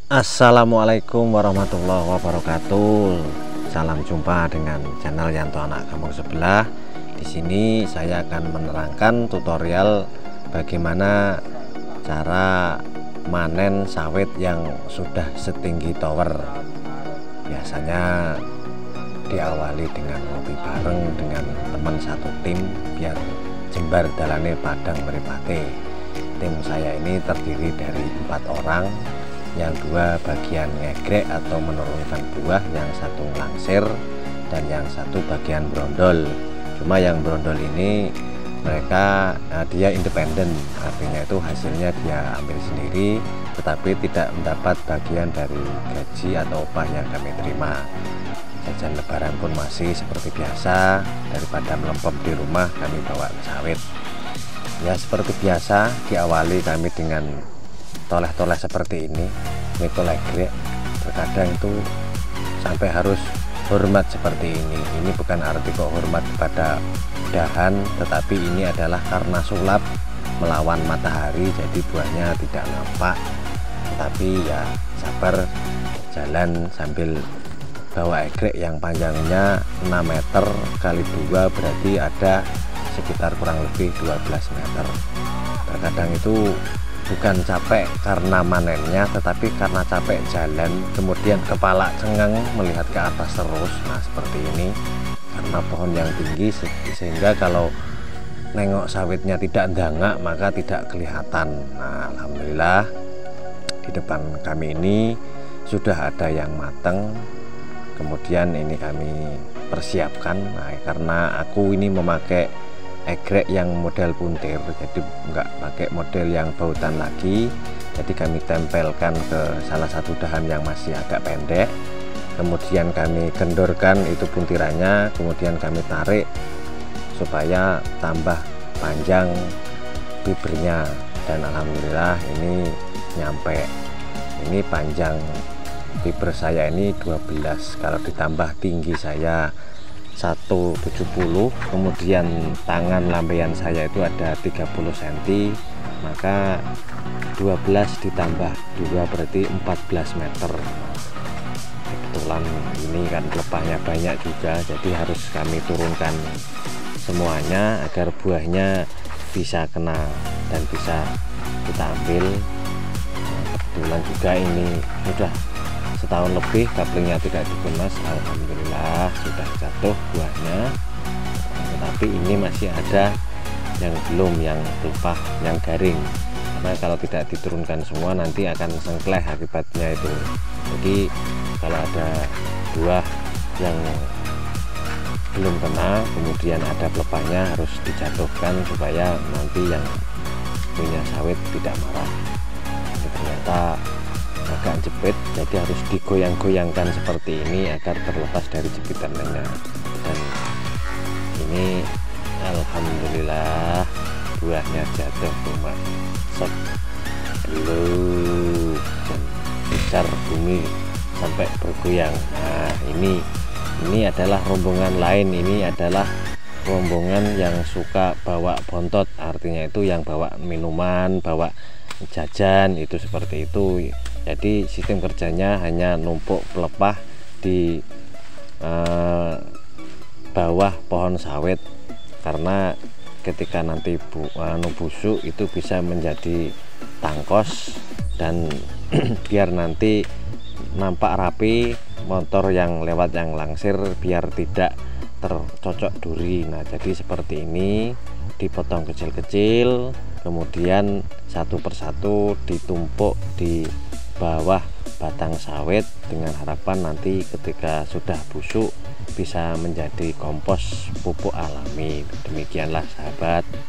Assalamualaikum warahmatullahi wabarakatuh. Salam jumpa dengan channel Yanto Anak Kampung Sebelah. Di sini saya akan menerangkan tutorial bagaimana cara manen sawit yang sudah setinggi tower. Biasanya diawali dengan ngopi bareng dengan teman satu tim biar jembar dalane padang mripate. Tim saya ini terdiri dari 4 orang, yang 2 bagian ngegrek atau menurunkan buah, yang 1 langsir, dan yang 1 bagian brondol. Cuma yang brondol ini mereka dia independen, artinya itu hasilnya dia ambil sendiri, tetapi tidak mendapat bagian dari gaji atau upah yang kami terima. Jajan lebaran pun masih seperti biasa, daripada melempem di rumah kami bawa sawit. Ya seperti biasa, diawali kami dengan toleh-toleh seperti ini, mikul egrek. Terkadang itu sampai harus hormat seperti ini. Ini bukan arti kok hormat kepada dahan, tetapi ini adalah karena sulap melawan matahari, jadi buahnya tidak nampak. Tetapi ya sabar jalan sambil bawa egrek yang panjangnya 6 meter kali 2, berarti ada sekitar kurang lebih 12 meter. Terkadang itu bukan capek karena manennya, tetapi karena capek jalan, kemudian kepala cengang melihat ke atas terus. Nah seperti ini, karena pohon yang tinggi sehingga kalau nengok sawitnya tidak ndangak maka tidak kelihatan. Nah alhamdulillah di depan kami ini sudah ada yang matang, kemudian ini kami persiapkan. Nah karena aku ini memakai egrek yang model puntir, jadi enggak pakai model yang bautan lagi, jadi kami tempelkan ke salah satu dahan yang masih agak pendek, kemudian kami kendorkan itu puntirannya, kemudian kami tarik supaya tambah panjang bibirnya, dan alhamdulillah ini nyampe. Ini panjang bibir saya ini 12, kalau ditambah tinggi saya 170, kemudian tangan lambaian saya itu ada 30 cm, maka 12 ditambah 2 berarti 14 meter. Kebetulan ini kan pelepahnya banyak juga, jadi harus kami turunkan semuanya agar buahnya bisa kena dan bisa kita ambil. Kebetulan juga ini sudah setahun lebih kaplingnya tidak dikemas, alhamdulillah sudah jatuh buahnya. Tetapi ini masih ada yang belum, yang pelepah yang garing, karena kalau tidak diturunkan semua nanti akan sengkleh akibatnya itu. Jadi kalau ada buah yang belum kena kemudian ada pelepahnya harus dijatuhkan supaya nanti yang punya sawit tidak marah. Ini ternyata agak jepit, jadi harus digoyang-goyangkan seperti ini agar terlepas dari jepitannya. Dan ini alhamdulillah buahnya jatuh cuma dan besar bumi sampai bergoyang. Nah ini adalah rombongan lain, ini adalah rombongan yang suka bawa bontot, artinya itu yang bawa minuman, bawa jajan, itu seperti itu. Jadi sistem kerjanya hanya numpuk pelepah di bawah pohon sawit, karena ketika nanti busuk itu bisa menjadi tangkos, dan biar nanti nampak rapi motor yang lewat yang langsir, biar tidak tercocok duri. Nah jadi seperti ini dipotong kecil-kecil, kemudian satu persatu ditumpuk di bawah batang sawit dengan harapan nanti ketika sudah busuk bisa menjadi kompos pupuk alami. Demikianlah sahabat.